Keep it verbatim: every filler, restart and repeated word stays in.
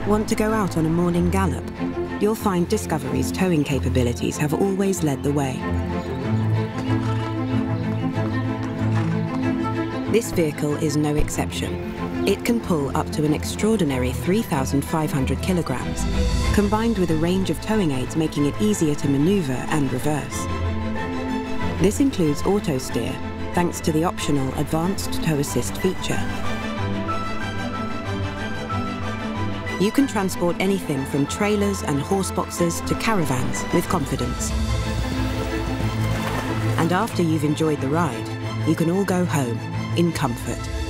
Want to go out on a morning gallop? You'll find Discovery's towing capabilities have always led the way. This vehicle is no exception. It can pull up to an extraordinary three thousand five hundred kilograms, combined with a range of towing aids making it easier to maneuver and reverse. This includes auto steer, thanks to the optional advanced tow assist feature. You can transport anything from trailers and horse boxes to caravans with confidence. And after you've enjoyed the ride, you can all go home in comfort.